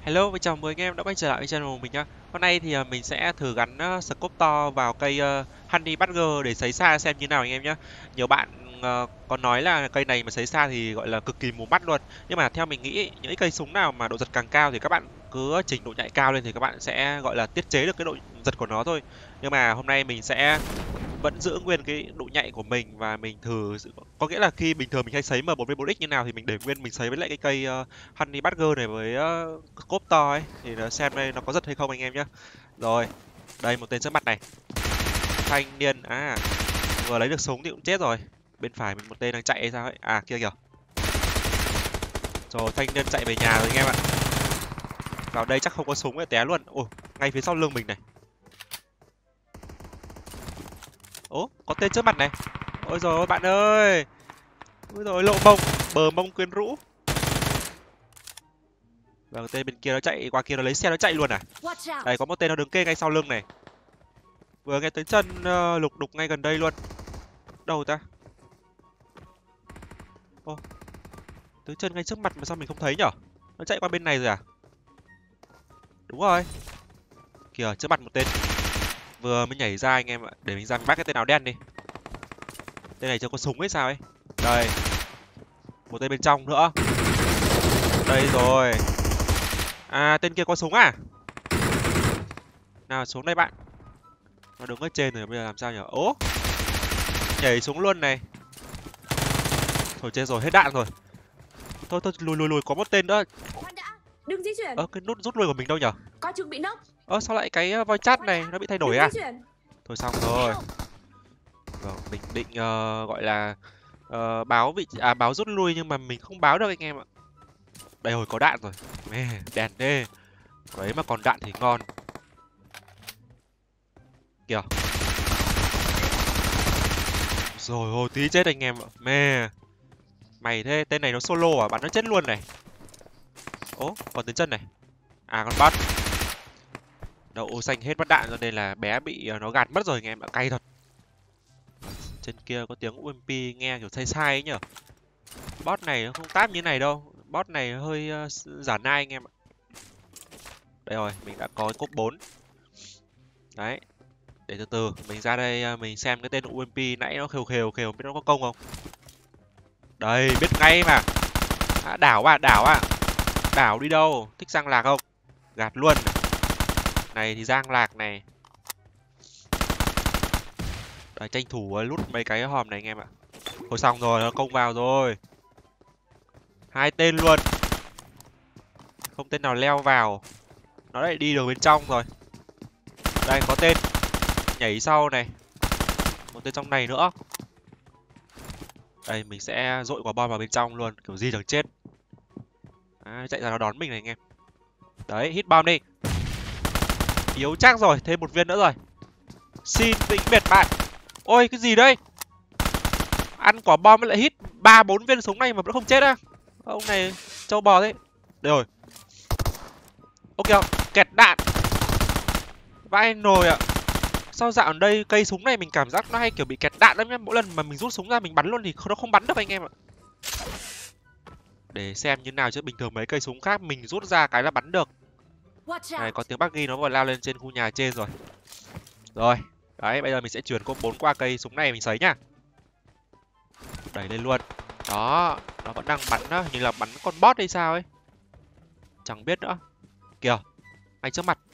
Hello và chào mừng anh em đã quay trở lại với channel của mình nhá. Hôm nay thì mình sẽ thử gắn scope to vào cây Honey Badger để sấy xa xem như nào anh em nhé. Nhiều bạn có nói là cây này mà sấy xa thì gọi là cực kỳ mù mắt luôn. Nhưng mà theo mình nghĩ những cái cây súng nào mà độ giật càng cao thì các bạn cứ chỉnh độ nhạy cao lên thì các bạn sẽ gọi là tiết chế được cái độ giật của nó thôi. Nhưng mà hôm nay mình sẽ vẫn giữ nguyên cái độ nhạy của mình và mình thử có nghĩa là khi bình thường mình hay sấy M4V4X như nào thì mình để nguyên mình sấy với lại cái cây Honey Badger này với cốp to ấy thì nó xem đây nó có giật hay không anh em nhé. Rồi, đây một tên trước mặt này. Thanh niên vừa lấy được súng thì cũng chết rồi. Bên phải mình một tên đang chạy hay sao ấy. À kia kìa. Rồi thanh niên chạy về nhà rồi anh em ạ. Vào đây chắc không có súng ấy té luôn. Ồ, ngay phía sau lưng mình này. Ố, có tên trước mặt này. Ôi rồi ôi bạn ơi. Ôi rồi lộ mông, bờ mông quyến rũ. Và tên bên kia nó chạy qua kia nó lấy xe nó chạy luôn à. Đây có một tên nó đứng kê ngay sau lưng này. Vừa nghe tiếng chân lục đục ngay gần đây luôn. Đâu ta? Ô, tiếng chân ngay trước mặt mà sao mình không thấy nhở? Nó chạy qua bên này rồi à? Đúng rồi. Kìa, trước mặt một tên. Vừa mới nhảy ra anh em ạ. Để mình ra mình bắt cái tên áo đen đi. Tên này chưa có súng hay sao ấy. Đây. Một tên bên trong nữa. Đây rồi. À, tên kia có súng à? Nào xuống đây bạn. Nó đứng ở trên rồi bây giờ làm sao nhở? Ố. Nhảy xuống luôn này. Thôi chết rồi, hết đạn rồi. Thôi lùi có một tên nữa. Khoan đã, đừng di chuyển. Cái nút rút lui của mình đâu nhở? Coi chừng bị nốc. Sao lại cái voice chat này nó bị thay đổi à? Di chuyển. Thôi xong rồi. Vâng, mình định gọi là báo báo rút lui nhưng mà mình không báo được anh em ạ. Đây rồi có đạn rồi. Mẹ, đèn đê. Đấy mà còn đạn thì ngon. Kìa. Rồi ôi tí chết anh em ạ. Mẹ. Mày thế, tên này nó solo à? Bắn nó chết luôn này. Ố, còn tiếng chân này. À con bắt. Đậu ô xanh hết bắt đạn cho nên là bé bị nó gạt mất rồi anh em ạ. Cay thật. Trên kia có tiếng UMP nghe kiểu sai sai ấy nhở. Bot này nó không táp như này đâu. Bot này hơi giả nai anh em ạ. Đây rồi, mình đã có cốc 4. Đấy. Để từ từ mình ra đây mình xem cái tên UMP nãy nó khều biết nó có công không. Đây, biết ngay mà. Đảo à. Đảo đi đâu? Thích giang lạc không? Gạt luôn. Này thì giang lạc này. Đấy, tranh thủ lút mấy cái hòm này anh em ạ. Thôi xong rồi, nó công vào rồi. 2 tên luôn. Không tên nào leo vào. Nó lại đi được bên trong rồi. Đây có tên nhảy sau này. Một tên trong này nữa. Đây mình sẽ dội quả bom vào bên trong luôn. Kiểu gì chẳng chết. Chạy ra nó đón mình này anh em. Đấy hit bom đi. Yếu chắc rồi. Thêm một viên nữa rồi. Xin vĩnh biệt bạn. Ôi cái gì đây? Ăn quả bom mới lại hit 3-4 viên súng này mà vẫn không chết á. Ông này trâu bò thế. Đây rồi. Ok kẹt đạn. Vãi nồi ạ. Sao dạo ở đây cây súng này mình cảm giác nó hay kiểu bị kẹt đạn lắm nhá. Mỗi lần mà mình rút súng ra mình bắn luôn thì nó không bắn được anh em ạ. Để xem như nào chứ bình thường mấy cây súng khác mình rút ra cái là bắn được. Này có tiếng buggy nó vừa lao lên trên khu nhà trên rồi. Rồi. Đấy bây giờ mình sẽ chuyển cốp 4 qua cây súng này mình sấy nhá. Đẩy lên luôn. Đó. Nó vẫn đang bắn đó. Như là bắn con bot hay sao ấy. Chẳng biết nữa. Kìa. Ngay trước mặt.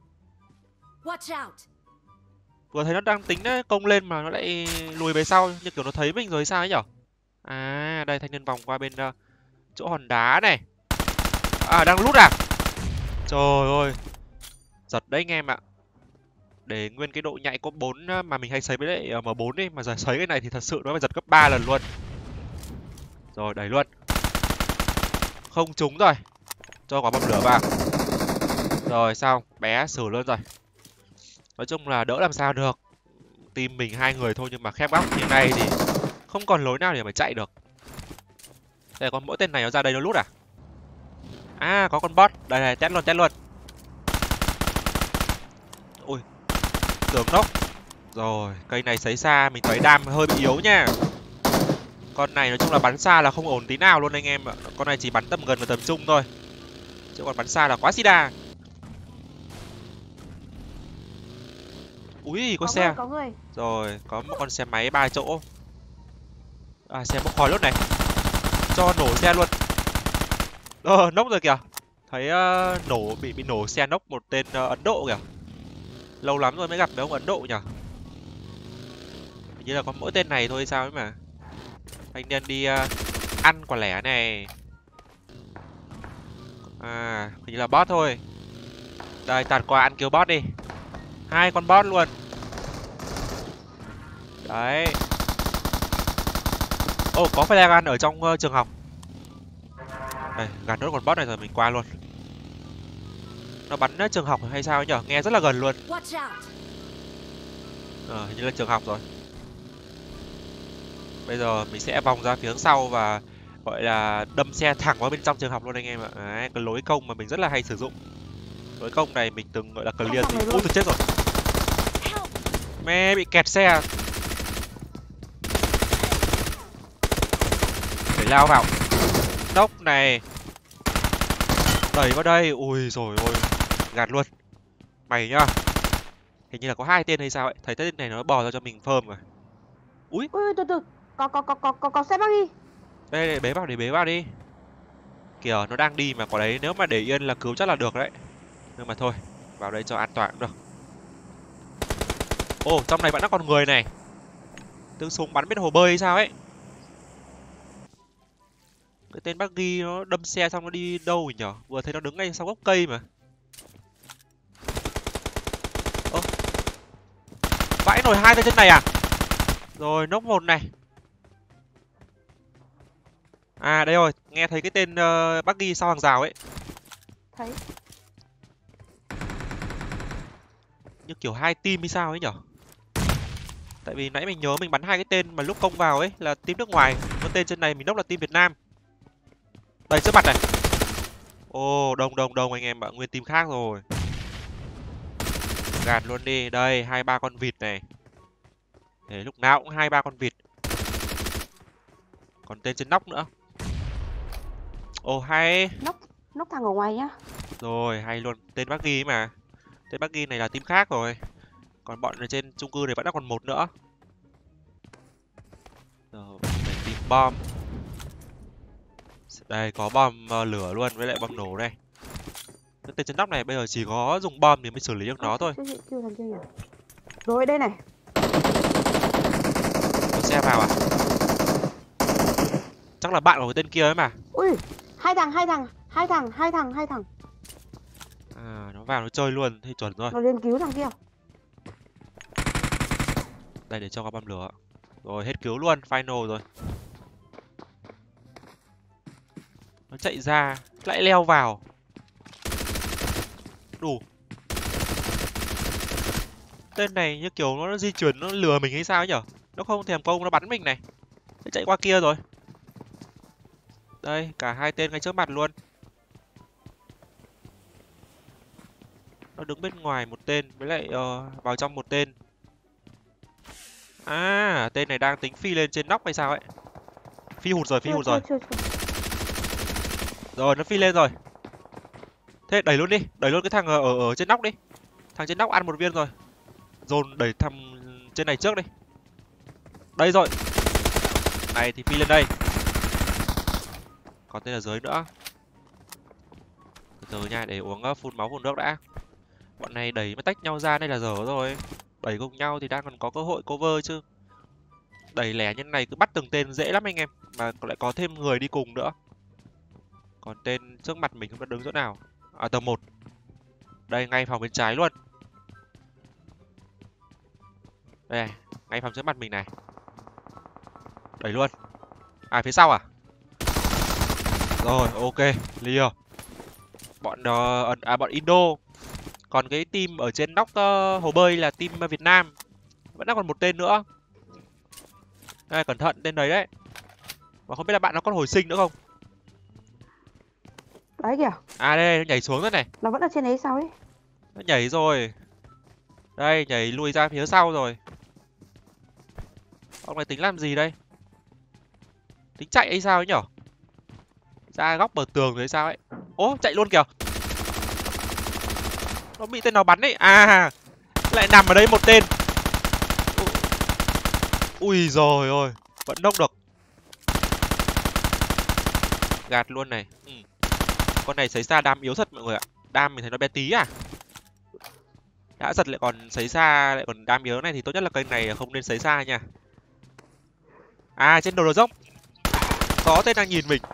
Vừa thấy nó đang tính công lên mà nó lại lùi về sau. Như kiểu nó thấy mình rồi hay sao ấy nhở. À đây thanh niên vòng qua bên chỗ hòn đá này. À đang lút à. Trời ơi. Giật đấy anh em ạ. Để nguyên cái độ nhạy có 4 mà mình hay sấy với lại M4 đi. Mà giờ sấy cái này thì thật sự nó phải giật gấp 3 lần luôn. Rồi đẩy luôn. Không trúng rồi. Cho quả bom lửa vào. Rồi xong. Bé xử luôn rồi. Nói chung là đỡ làm sao được. Team mình 2 người thôi nhưng mà khép góc như này thì không còn lối nào để mà chạy được. Đây còn mỗi tên này nó ra đây nó lút à? À có con bot. Đây này test luôn. Ui. Tưởng nốc. Rồi cây này sấy xa mình thấy đam hơi bị yếu nha. Con này nói chung là bắn xa là không ổn tí nào luôn anh em ạ. Con này chỉ bắn tầm gần và tầm trung thôi. chứ còn bắn xa là quá sida. Ui, có xe. Có người. Rồi, có một con xe máy 3 chỗ. À, xe bốc khói luôn này. Cho nổ xe luôn. Nốc rồi kìa. Thấy bị nổ xe nốc một tên Ấn Độ kìa. Lâu lắm rồi mới gặp mấy ông Ấn Độ nhỉ. Hình như là có mỗi tên này thôi sao ấy mà. Anh nên đi ăn quả lẻ này. À, hình như là bot thôi. Đây, tạt qua ăn kill bot đi. 2 con bot luôn. Đấy. Ồ, có flare gun ở trong trường học. Đây, gạt nốt con bot này rồi mình qua luôn. Nó bắn trường học hay sao ấy nhở? Nghe rất là gần luôn. Hình như là trường học rồi. Bây giờ mình sẽ vòng ra phía hướng sau và gọi là đâm xe thẳng vào bên trong trường học luôn anh em ạ. Đấy, cái lối công mà mình rất là hay sử dụng. Lối công này mình từng gọi là clear thì ui chết rồi. Mẹ bị kẹt xe. Phải lao vào. Nốc này. Đẩy vào đây. Ui rồi ôi. Gạt luôn. Mày nhá. Hình như là có 2 tên hay sao ấy. Thấy tên này nó bò ra cho mình phơm rồi. Ui. Ui, từ từ. Có xe bác đi. Đây, để bế vào đi. Kìa, nó đang đi mà có đấy. Nếu mà để yên là cứu chắc là được đấy. Nhưng mà thôi. Vào đây cho an toàn cũng được. Ồ, trong này vẫn còn người này. Tiếng súng bắn biết hồ bơi hay sao ấy. Cái tên buggy nó đâm xe xong nó đi đâu rồi nhở? Vừa thấy nó đứng ngay sau gốc cây mà. Ơ. Vãi nổi 2 tên trên này à? Rồi, nốc một này. À đây rồi, nghe thấy cái tên buggy sau hàng rào ấy. Thấy. Như kiểu 2 team hay sao ấy nhở? Tại vì nãy mình nhớ mình bắn 2 cái tên mà lúc công vào ấy là team nước ngoài. Cái tên trên này mình nốc là team Việt Nam. Đây trước mặt này. Ồ, đông anh em ạ, nguyên team khác rồi. Gạt luôn đi, đây 2-3 con vịt này. Để lúc nào cũng 2-3 con vịt. Còn tên trên nóc nữa. Ồ hay. Nóc thằng ở ngoài nhá. Rồi, hay luôn, tên buggy mà. Tên buggy này là team khác rồi. Còn bọn ở trên chung cư này vẫn còn một nữa. Rồi, để tìm bom. Đây có bom lửa luôn với lại bom nổ đây. Cái tên trên nóc này bây giờ chỉ có dùng bom thì mới xử lý được nó thôi. Rồi đây này. Có xe vào à? Chắc là bạn của cái tên kia ấy mà. Ui, hai thằng. À, nó vào nó chơi luôn thì chuẩn rồi. Nó lên cứu thằng kia. Đây để cho có bom lửa. Rồi hết cứu luôn, final rồi. Nó chạy ra, lại leo vào. Đủ. Tên này như kiểu nó di chuyển, nó lừa mình hay sao ấy nhở? Nó không thèm công, nó bắn mình này. Nó chạy qua kia rồi. Đây, cả 2 tên ngay trước mặt luôn. Nó đứng bên ngoài một tên, với lại vào trong một tên. À, tên này đang tính phi lên trên nóc hay sao ấy. Phi hụt rồi. Rồi, nó phi lên rồi. Thế đẩy luôn đi, đẩy luôn cái thằng ở trên nóc đi. Thằng trên nóc ăn một viên rồi. Dồn đẩy thằng trên này trước đi. Đây rồi. Này thì phi lên đây. Còn tên ở dưới nữa. Từ từ nha, để uống phun máu phun nước đã. Bọn này đẩy mới tách nhau ra đây là dở rồi. Đẩy cùng nhau thì đang còn có cơ hội cover chứ. Đẩy lẻ như này cứ bắt từng tên dễ lắm anh em. Mà lại có thêm người đi cùng nữa. Còn tên trước mặt mình không biết đứng chỗ nào. À, tầng 1. Đây, ngay phòng bên trái luôn. Đây này, ngay phòng trước mặt mình này. Đẩy luôn. À, phía sau à? Rồi, ok, clear. Bọn bọn Indo. Còn cái team ở trên nóc hồ bơi là team Việt Nam. Vẫn đang còn một tên nữa. Đây, cẩn thận tên đấy đấy. Và không biết là bạn nó còn hồi sinh nữa không? Đấy kìa. À đây, nó nhảy xuống rồi này. Nó vẫn ở trên đấy sao ấy? Nó nhảy rồi. Đây, nhảy lùi ra phía sau rồi. Ông này tính làm gì đây? Tính chạy hay sao ấy nhở? Ra góc bờ tường rồi hay sao ấy? Ố, chạy luôn kìa. Nó bị tên nào bắn ấy. À, lại nằm ở đây một tên. Ui rồi ôi, vẫn nốc được. Gạt luôn này. Con này sấy xa đam yếu thật mọi người ạ. Đam mình thấy nó bé tí à. Đã giật lại còn sấy xa lại còn đam yếu này thì tốt nhất là kênh này không nên sấy xa nha. À, trên đầu dốc có tên đang nhìn mình.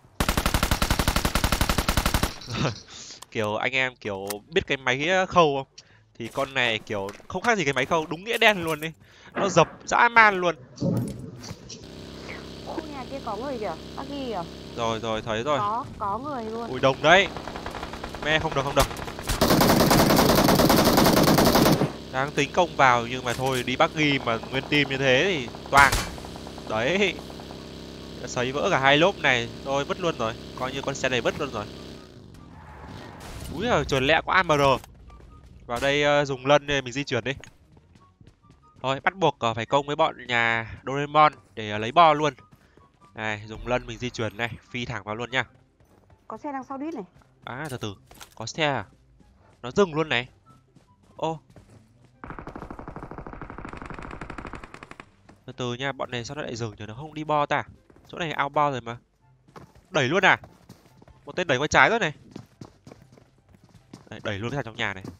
Kiểu anh em kiểu biết cái máy khâu không? Thì con này kiểu không khác gì cái máy khâu, đúng nghĩa đen luôn đi. Nó dập dã man luôn. Khu nhà kia có người kìa, bác ghi kìa. Rồi rồi, thấy rồi. Có người luôn. Ui, đồng đấy. Mẹ không được. Đang tính công vào nhưng mà thôi, đi bắt ghi mà nguyên team như thế thì toang. Đấy. Sấy vỡ cả hai lốp này, thôi vứt luôn rồi. Coi như con xe này vứt luôn rồi. Úi giời, chuẩn lẹ có AMR. Vào đây dùng lân để mình di chuyển đi. Thôi, bắt buộc phải công với bọn nhà Doraemon để lấy bo luôn. Này, dùng lân mình di chuyển này, phi thẳng vào luôn nha. Có xe đằng sau đít này. À, từ từ, có xe à? Nó dừng luôn này. Ô. Từ từ nha, bọn này sao nó lại dừng nhỉ? Nó không đi bo ta? Chỗ này ao bo rồi mà. Đẩy luôn à? Một tên đẩy qua trái rồi này. Đấy, đẩy luôn cái thằng trong nhà này.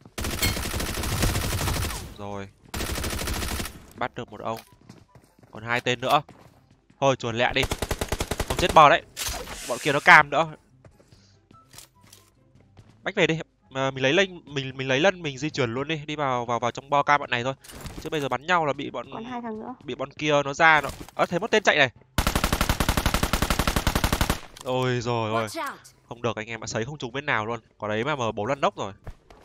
Rồi. Bắt được một ông. Còn hai tên nữa. Thôi chuồn lẹ đi. Không chết bò đấy. Bọn kia nó cam nữa. Bách về đi. Mà mình lấy lân, mình lấy lân mình di chuyển luôn đi, đi vào trong bo cam bọn này thôi. Chứ bây giờ bắn nhau là bị bọn Còn hai thằng nữa. Bị bọn kia nó ra nó. Thấy một tên chạy này. Ôi rồi ôi. Không được anh em ạ, sấy không trúng bên nào luôn. Có đấy mà M4 lần nốc rồi.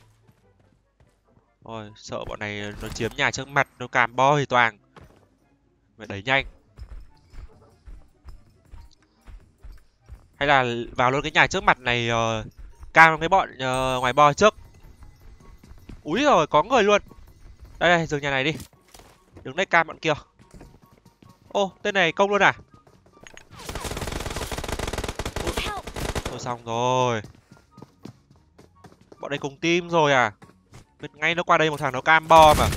Ôi, sợ bọn này nó chiếm nhà trước mặt, nó càm bo thì toàn. Phải đẩy nhanh. Hay là vào luôn cái nhà trước mặt này cam cái bọn ngoài bo trước. Úi rồi, có người luôn. Đây, dừng nhà này đi. Đứng đây cam bọn kia. Ô, tên này công luôn à? Thôi xong rồi. Bọn đây cùng team rồi à? Biết ngay nó qua đây một thằng nó cam bo mà.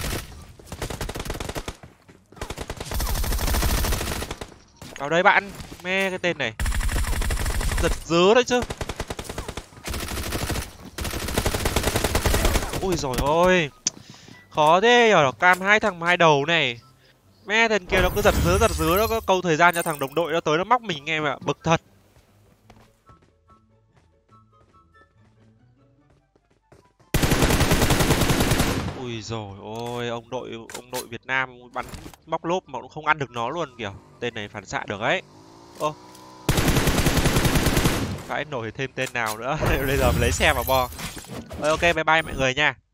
Vào đây bạn. Mê cái tên này. Giật dứa đấy chứ. Ui rồi ôi. Khó thế nhờ, cam hai thằng hai đầu này. Mẹ thằng kia nó cứ giật dứa nó có câu thời gian cho thằng đồng đội nó tới nó móc mình nghe mà bực thật. Ui rồi ôi, ông đội Việt Nam bắn móc lốp mà cũng không ăn được nó luôn kìa. Tên này phản xạ được ấy. Ô. Phải nổi thêm tên nào nữa. Bây giờ mình lấy xe vào bo. Ok, bye bye mọi người nha.